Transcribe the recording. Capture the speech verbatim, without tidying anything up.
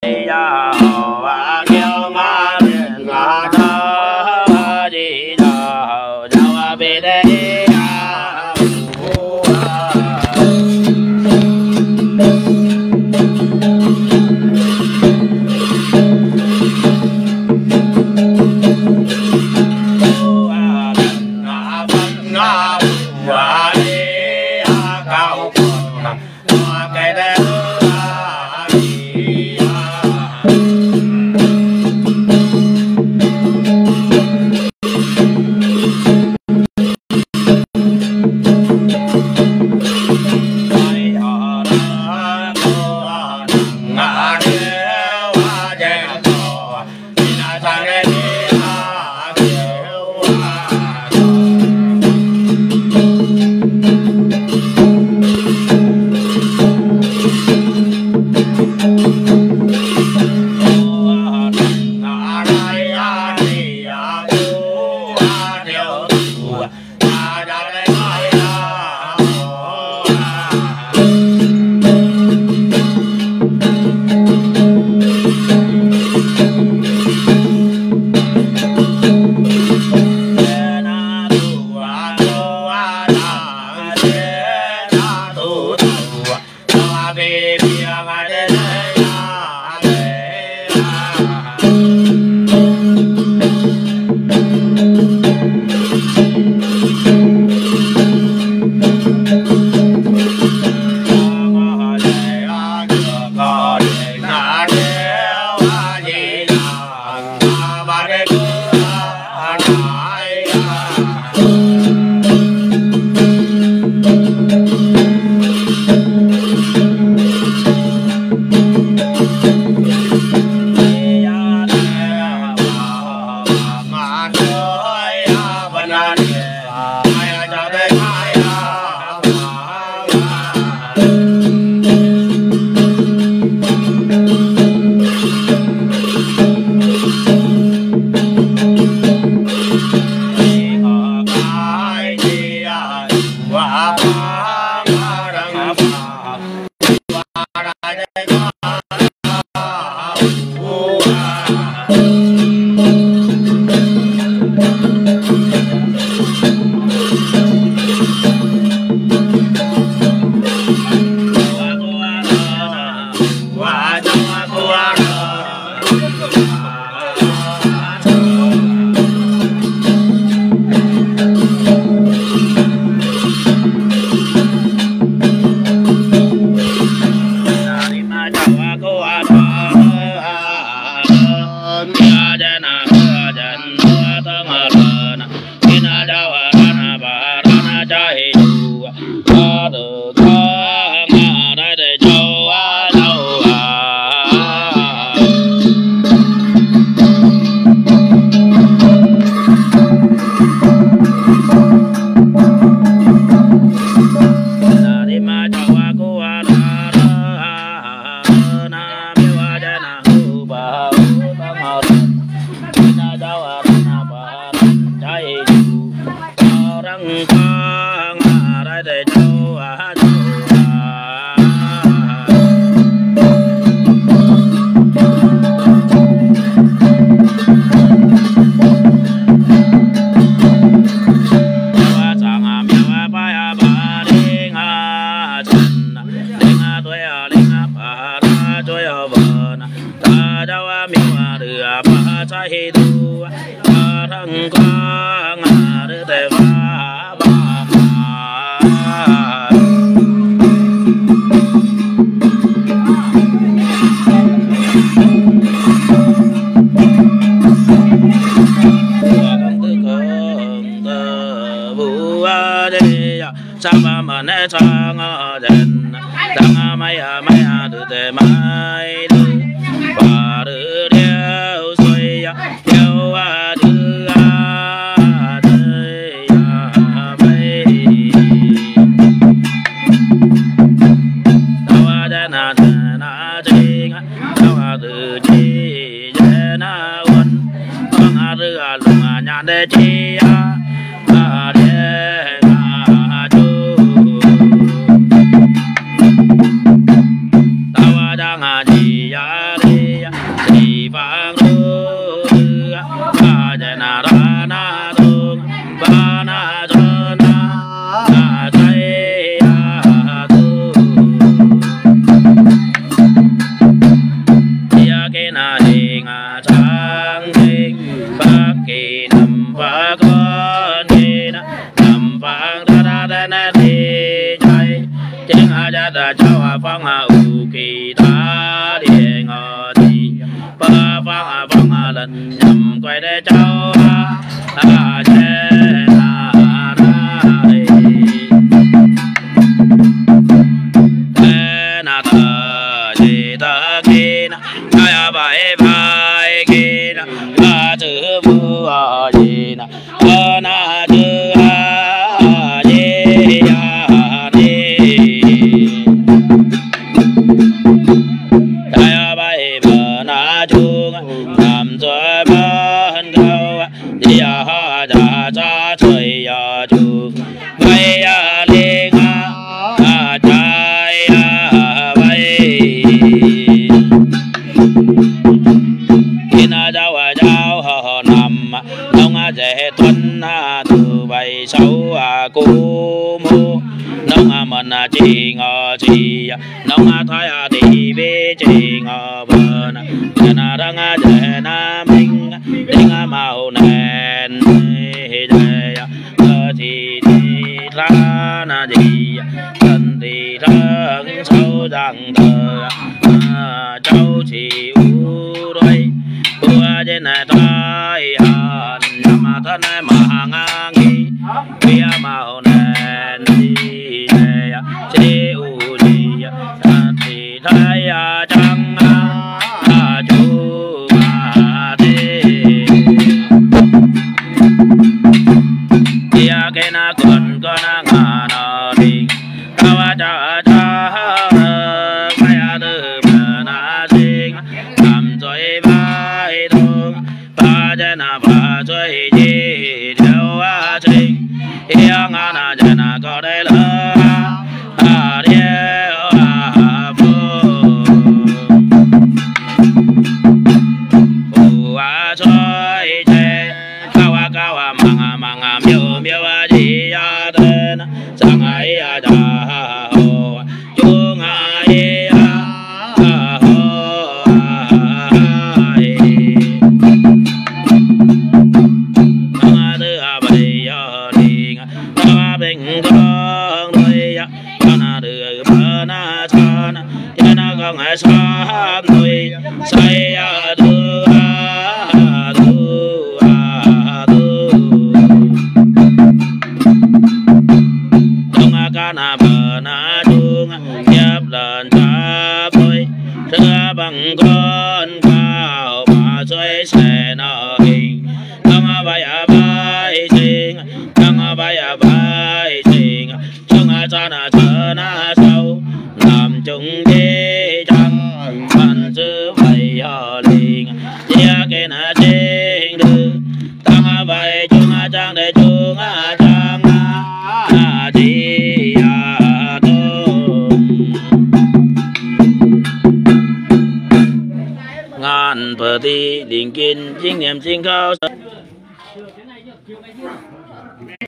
Tawa jangan dia na hiền sáng thiên phát kỳ nằm phát con kỳ nằm phát ra ra ra na đi chạy tiếng a gia ta cháu a phong a u kỳ ta điện ở đi ba phong a phong a lần nhầm quay để cháu a trên na ra đi thế na ta gì ta kia na ai bài bài kia na ta chữ vu a gì na a na chữ a gì a đi ai bài bờ na chung làm cho bên đâu đi à ha cha cha chơi à chung bay à lên à trái à bay khi na cháu à cháu họ nằm nông à dễ tuân à từ bay sáu à cú mu nông à mình à chỉ ngờ chỉ nông à thái à đi về chỉ ngờ bờ nè na đang à dễ na mình đinh à màu nền dễ thì thì ra na gì thân thì thân sâu rằng thờ cháu chỉ u đôi bữa trên này tay hàn mà thân mà ngang nghi bia màu nền gì này chỉ u gì thì thấy trăng chú mà đi kia cái na còn con ngà nó đi cao cha cha phải từ mà na sinh làm rồi vai thương ba chân na ba chơi gì theo a sinh yêu ngà na chân na có đây lỡ à điêu à phu phu a chơi chơi cao a cao a mang a mang a miêu miêu a gì a tên sang ai a cha ho chung ai a ho ai mang a thứ a bảy a đi a bình con đôi con a đưa bờ na san cha na con a san đôi say a đưa a đưa a đưa đông a ca na bờ na chung nhấp lần ta bơi đưa bằng con cao mà xoay xe nó hình đông a bay a bay sinh đông a bay a bay sinh chung a cha na chở na sâu làm chung đi trăng văn chữ vậy họ liền chia cái na trên đưa tăng a bay chung a trang để chung a trang a đi a tôm ngàn bờ đi liền kiên chính niệm chính cao